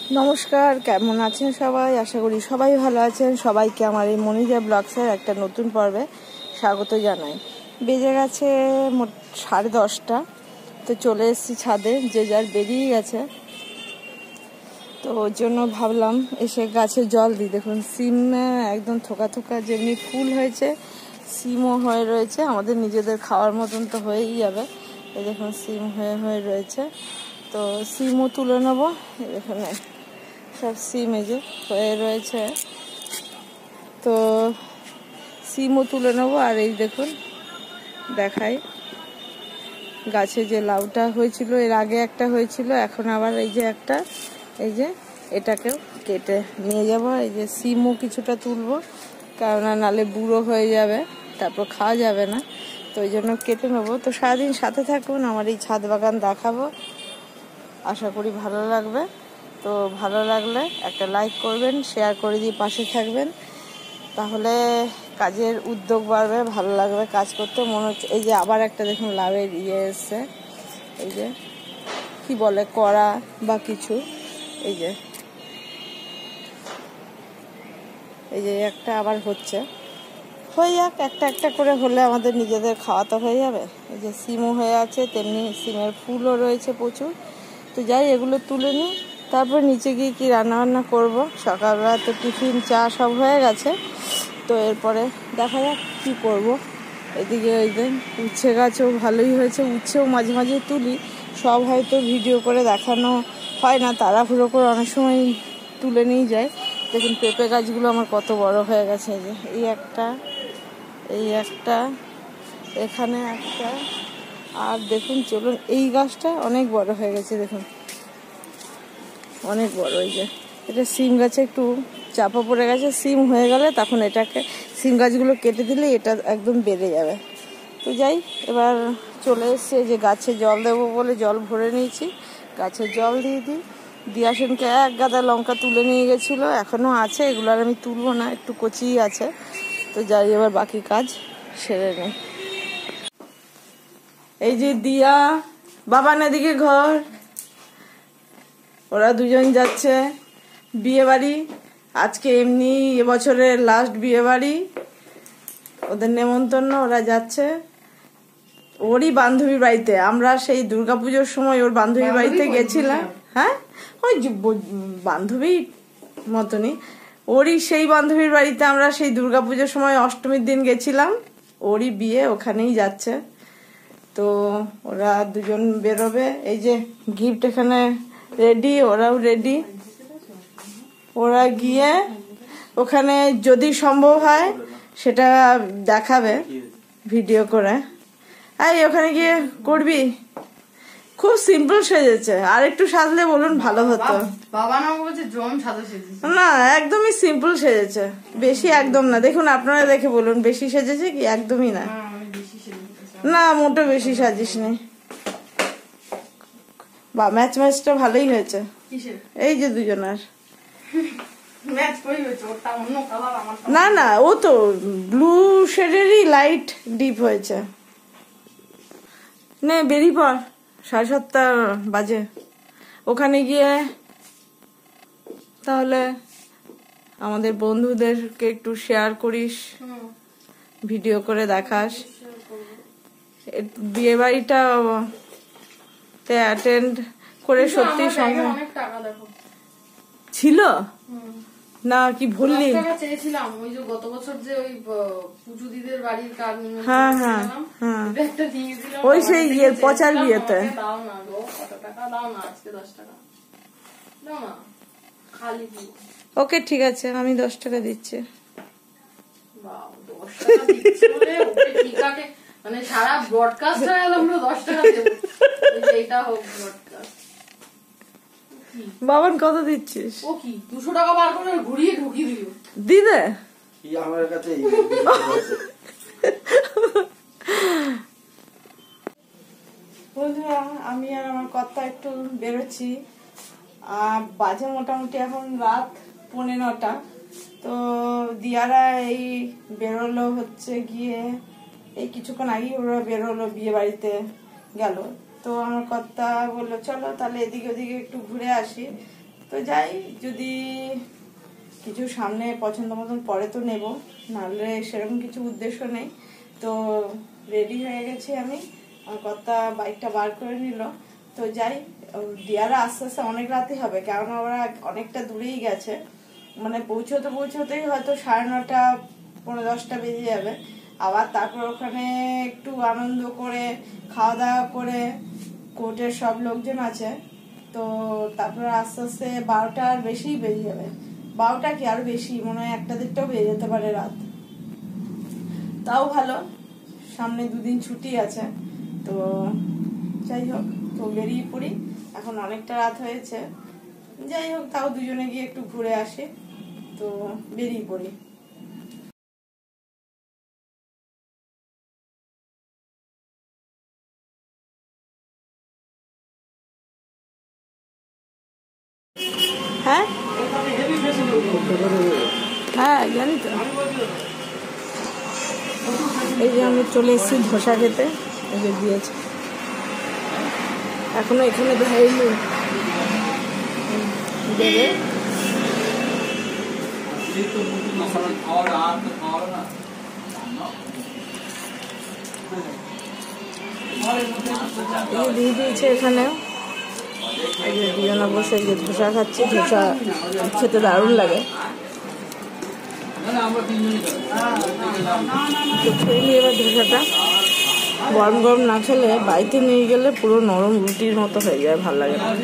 নমস্কার, কেমন আছেন সবাই? আশা করি সবাই ভালো আছেন। সবাইকে আমার এই মনিজা ব্লগসের একটা নতুন পর্বে স্বাগত জানাই। বেজে গেছে মোট 10:30। তো চলে এসেছি ছাদে, যে যার বেরিয়ে গেছে। তো ওর জন্য ভাবলাম এসে গাছে জল দিই। দেখুন সিম একদম থোকা থোকা যেমনি ফুল হয়েছে, সিমও হয়ে রয়েছে। আমাদের নিজেদের খাওয়ার মতন তো হয়েই যাবে। এই দেখুন সিম হয়ে হয়ে রয়েছে। তো সিমও তুলে নেবো। এখানে সব সিম এই যে হয়ে রয়েছে, তো সিমও তুলে নেবো। আর এই দেখুন দেখাই, গাছে যে লাউটা হয়েছিল, এর আগে একটা হয়েছিল, এখন আবার এই যে একটা, এই যে এটাকেও কেটে নিয়ে যাবো। এই যে সিমও কিছুটা তুলবো, কেননা নালে বুড়ো হয়ে যাবে, তারপর খাওয়া যাবে না। তো ওই জন্য কেটে নেবো। তো সারাদিন সাথে থাকুন, আমার এই ছাদ বাগান দেখাবো, আশা করি ভালো লাগবে। তো ভালো লাগলে একটা লাইক করবেন, শেয়ার করে দিয়ে পাশে থাকবেন, তাহলে কাজের উদ্যোগ বাড়বে, ভালো লাগবে কাজ করতে। মনে হচ্ছে এই যে আবার একটা দেখুন লাউয়ের এসছে, এই যে কি বলে কড়া বা কিছু, এই যে একটা আবার হচ্ছে। হয়ে যাক, একটা একটা করে হলে আমাদের নিজেদের খাওয়া তো হয়ে যাবে। এই যে সিমও হয়ে আছে, তেমনি সিমের ফুলও রয়েছে প্রচুর। তো যাই এগুলো তুলে নিই, তারপর নিচে গিয়ে কি রান্নাবান্না করব। সকালবেলা তো টিফিন চা সব হয়ে গেছে, তো এরপরে দেখা যাক কী করব। এদিকে ওই দিন উচ্ছে গাছও ভালোই হয়েছে, উচ্ছেও মাঝে মাঝে তুলি, সব হয়তো ভিডিও করে দেখানো হয় না, তাড়াহুড়ো করে অনেক সময় তুলে নিয়ে যায়। দেখুন পেঁপে গাছগুলো আমার কত বড় হয়ে গেছে। এই যে এই একটা এখানে একটা, আর দেখুন চলুন এই গাছটা অনেক বড় হয়ে গেছে, দেখুন অনেক বড়। এই যে এটা সিম গাছে একটু চাপা পড়ে গেছে, সিম হয়ে গেলে তখন এটাকে সিম গাছগুলো কেটে দিলে এটা একদম বেড়ে যাবে। তো যাই, এবার চলে এসছে যে গাছে জল দেবো বলে জল ভরে নিয়েছি, গাছে জল দিয়ে দিই। দিয়াসনকে এক গাদা লঙ্কা তুলে নিয়ে গেছিলো, এখনও আছে, এগুলো আর আমি তুলবো না, একটু কচিই আছে। তো যাই এবার বাকি কাজ সেরে নেই। এই যে দিয়া বাবান এদিকে ঘর, ওরা দুজন যাচ্ছে বিয়ে বাড়ি। আজকে এমনি এবছরের লাস্ট বিয়ে বাড়ি, ওদের নেমন্তন্ন, ওরা যাচ্ছে ওরই বান্ধবীর বাড়িতে। আমরা সেই দুর্গাপুজোর সময় ওর বান্ধবীর বাড়িতে গেছিলাম। হ্যাঁ, ওই বান্ধবীর মতনই, ওরই সেই বান্ধবীর বাড়িতে আমরা সেই দুর্গাপুজোর সময় অষ্টমীর দিন গেছিলাম। ওরই বিয়ে, ওখানেই যাচ্ছে। তো ওরা দুজন বেরোবে। এই যে গিফট এখানে রেডি, ওরাও রেডি। ওরা গিয়ে ওখানে যদি সম্ভব হয় সেটা দেখাবে ভিডিও করে। এই ওখানে গিয়ে করবি, খুব সিম্পল সেজেছে, আর একটু সাজলে বলুন ভালো হতো। না, একদমই সিম্পল সেজেছে, বেশি একদম না। দেখুন আপনারা দেখে বলুন বেশি সেজেছে কি? একদমই না, না মোটো বেশি সাজিস নি। বা ম্যাচটা ভালোই হয়েছে। এই যে দুজনার না না, ও তো ব্লু শেডেরই লাইট ডিপ হয়েছে। নে বেরিয়ে পড়, 7:30 বাজে। ওখানে গিয়ে তাহলে আমাদের বন্ধুদেরকে একটু শেয়ার করিস, ভিডিও করে দেখাস। বিয়ে বাড়িটা অ্যাটেন্ড করে সত্যি সম্ভব ছিল না? কি ভুললি? চেয়েছিলাম ওই যে গত বছর যে ওই পুজো দিদের বাড়ির কাজ, হ্যাঁ হ্যাঁ হ্যাঁ, ওই সেই ইয়ের পচার বিয়েতে। দাও না গো, কত টাকা দাও না, আজকে 10 টাকা দাও না, খালি ওকে ঠিক আছে, আমি 10 টাকা দিচ্ছি। বাহ, 10 টাকা দিচ্ছি বলে ওকে ঠিক আছে, মানে সারা ব্রডকাস্ট হয়ে গেল, আমরা 10 টাকা দেব। এইটা হোক ব্রডকাস্ট। বাবান কত দিচ্ছিস? ও কি 200 টাকা বার করে ঘুরিয়ে ঢুকিয়ে দিল। দিদে কি আমার কাছে বন্ধুরা, আমি আর আমার কর্তা একটু বেরোচ্ছি। বাজে মোটামুটি এখন রাত 9:15। তো দিয়ারা এই বেরোলো হচ্ছে গিয়ে, এই কিছুক্ষণ আগেই ওরা বেরোলো, বিয়ে বাড়িতে গেল। তো আমার কর্তা বললো চলো তাহলে এদিকে ওদিকে একটু ঘুরে আসি। তো তো যাই, যদি কিছু সামনে পছন্দ মতন পরে তো নেব, নাহলে সেরকম কিছু উদ্দেশ্য নেই। তো রেডি হয়ে গেছি আমি, আমার কর্তা বাইকটা বার করে নিল। তো যাই, দিয়ারা আস্তে আস্তে অনেক রাতই হবে, কেননা ওরা অনেকটা দূরেই গেছে, মানে পৌঁছতেই হয়তো 9:30 10:15 বেজে যাবে। আবার তারপর ওখানে একটু আনন্দ করে খাওয়া দাওয়া করে, কোর্টের সব লোকজন আছে, তো তারপর আস্তে আস্তে 12টার বেশি বেজে যাবে। 12টা কি আরো বেশি, মনে হয় 1-1:30টাও বেজে যেতে পারে রাত। তাও ভালো, সামনে 2 দিন ছুটি আছে। তো যাই হোক, তো বেরিয়ে পড়ি। এখন অনেকটা রাত হয়েছে, যাই হোক তাও দুজনে গিয়ে একটু ঘুরে আসি। তো বেরিয়ে পড়ি। হ্যাঁ হ্যাঁ জানি তো। এই যে আমি চলে এসেছি ধোসা খেতে, এই যে দিয়েছে, এখনো এখানে দেয়নি, দেবে। দিয়ে দিয়েছে এখানে, এই যে দুজনে বসে যে ধোসা খাচ্ছি, ধোসা খেতে দারুণ লাগে। তো খেয়ে নিই এবার ধোসাটা। গরম গরম না খেলে বাড়িতে নিয়ে গেলে পুরো নরম রুটির মতো হয়ে যায়, ভালো লাগে না।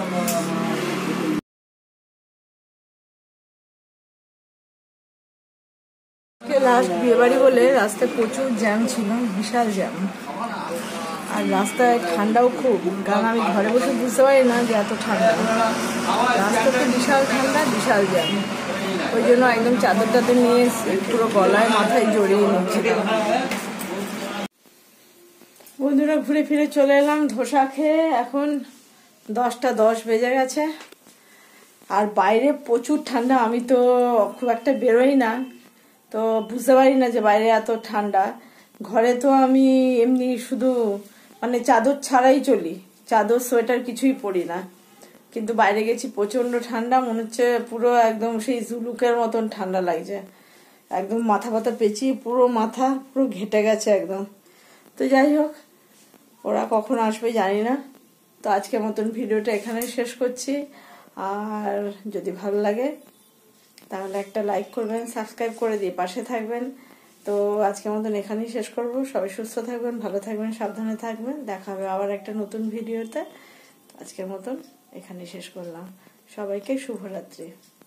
লাস্ট বিয়ে বাড়ি বলে রাস্তায় প্রচুর জ্যাম ছিল, বিশাল জ্যাম। আর রাস্তায় ঠান্ডাও খুব, কারণ আমি ঘরে বসে বুঝতে পারি না যে এত ঠান্ডা। রাস্তাতে বিশাল ঠান্ডা, বিশাল জ্যাম। ওই জন্য একদম চাদর টাদর নিয়ে পুরো গলায় মাথায় জড়িয়ে নিচ্ছিলাম। বন্ধুরা ঘুরে ফিরে চলে এলাম ধোসা খেয়ে। এখন 10টা 10 বেজে গেছে, আর বাইরে প্রচুর ঠান্ডা। আমি তো খুব একটা বেরোই না, তো বুঝতে পারি না যে বাইরে এত ঠান্ডা। ঘরে তো আমি এমনি শুধু মানে চাদর ছাড়াই চলি, চাদর সোয়েটার কিছুই পরি না। কিন্তু বাইরে গেছি প্রচন্ড ঠান্ডা, মনে হচ্ছে পুরো একদম সেই জুলুকের মতন ঠান্ডা লাগছে। একদম মাথা ব্যথা পেঁচিয়ে পুরো মাথা পুরো ঘেটে গেছে একদম। তো যাই হোক, ওরা কখন আসবে জানি না। তো আজকের মতন ভিডিওটা এখানে শেষ করছি। আর যদি ভালো লাগে তাহলে একটা লাইক করবেন, সাবস্ক্রাইব করে দিয়ে পাশে থাকবেন। তো আজকের মতন এখানেই শেষ করব। সবাই সুস্থ থাকবেন, ভালো থাকবেন, সাবধানে থাকবেন। দেখা হবে আবার একটা নতুন ভিডিওতে। আজকের মতন এখানেই শেষ করলাম। সবাইকে শুভরাত্রি।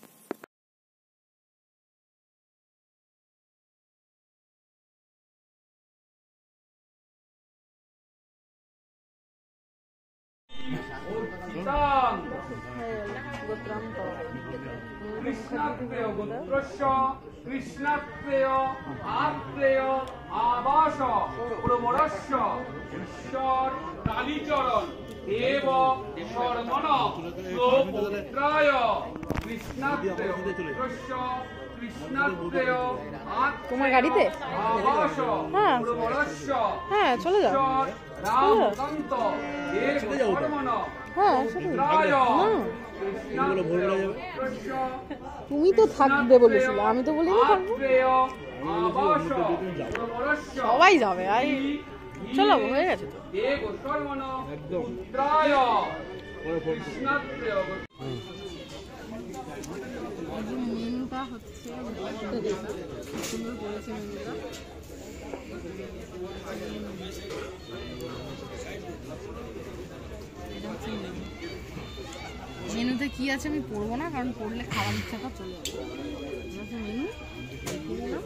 কৃষ্ণাত্রেয় গোত্রস্য কৃষ্ণাত্রেয় আত্রেয় আবাস প্রবরস্য ঈশ্বর কালীচরণ দেব শর্মণ সুপুত্রায় কৃষ্ণাত্রেয় গোত্রস্য কৃষ্ণাত্রেয় তোমার গাড়িতে আবাস হ্যাঁ প্রবরস্য হ্যাঁ চলে যাও, ঈশ্বর রামকান্ত দেব শর্মণ হ্যাঁ সুপুত্রায় তুমি তো থাকবে বলেছিলে, আমি তো বলিনি থাকবো। সবাই যাবে, আই চলো হয়ে গেছে তো একদম। মেনুটা হচ্ছে সুন্দর করেছে মেনুটা। মেনুতে কি আছে আমি পড়বো না, কারণ পড়লে খাওয়ার ইচ্ছাটা চলে যাবে। মেনু দেখে দিলাম,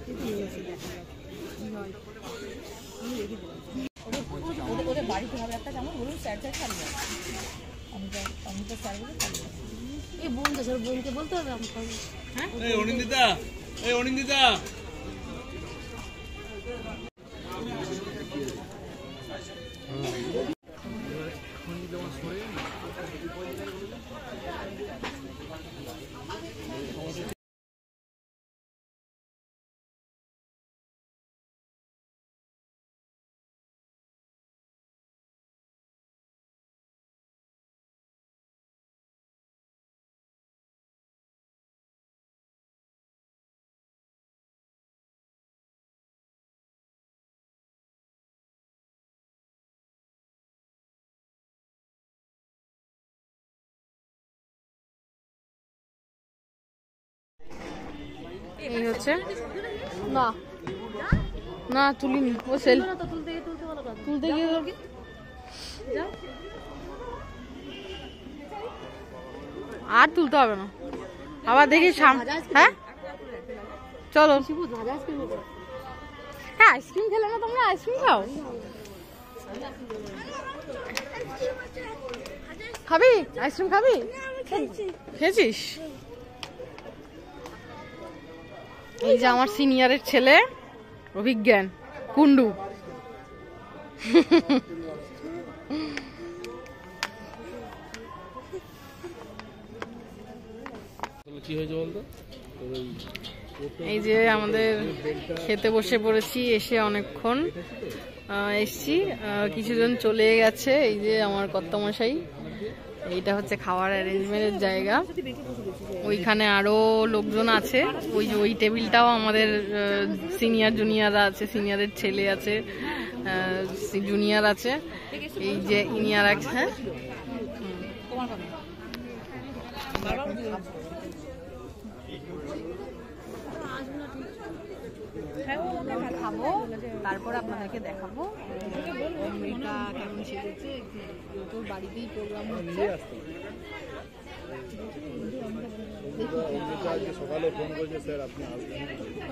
ওদের বাড়িতে হবে একটা, যেমন বলুন স্যার স্যার থাকবে, আমি তো স্যার বলে থাকবে। এই বোন তো স্যার, বোনকে বলতে হবে আমাকে। হ্যাঁ অনিন্দিতা এই হচ্ছে না না তুলিনি ও সেল তুলতে গিয়ে আর তুলতে হবে না আবার দেখি হ্যাঁ চলো হ্যাঁ আইসক্রিম খেলে না তোমরা আইসক্রিম খাও খাবি আইসক্রিম খাবি খেয়েছিস এই যে আমার সিনিয়রের ছেলে অভিজ্ঞান কুন্ডু কি হয়েছে বলতো এই যে আমাদের খেতে বসে পড়েছি এসে অনেকক্ষণ এসছি কিছুজন চলে গেছে এই যে আমার কর্তামশাই এইটা হচ্ছে খাওয়ার অ্যারেঞ্জমেন্টের জায়গা ওইখানে আরো লোকজন আছে ওই যে ওই টেবিলটাও আমাদের সিনিয়র জুনিয়ররা আছে সিনিয়রের ছেলে আছে জুনিয়র আছে এই যে ইনিয়ার আছে হ্যাঁ খাবো তারপর আপনাদেরকে দেখাবো মেয়েটা কেমন সেজেছে তোর বাড়িতেই প্রোগ্রাম হচ্ছে সকালে ফোন করেছে স্যার আপনি আসবেন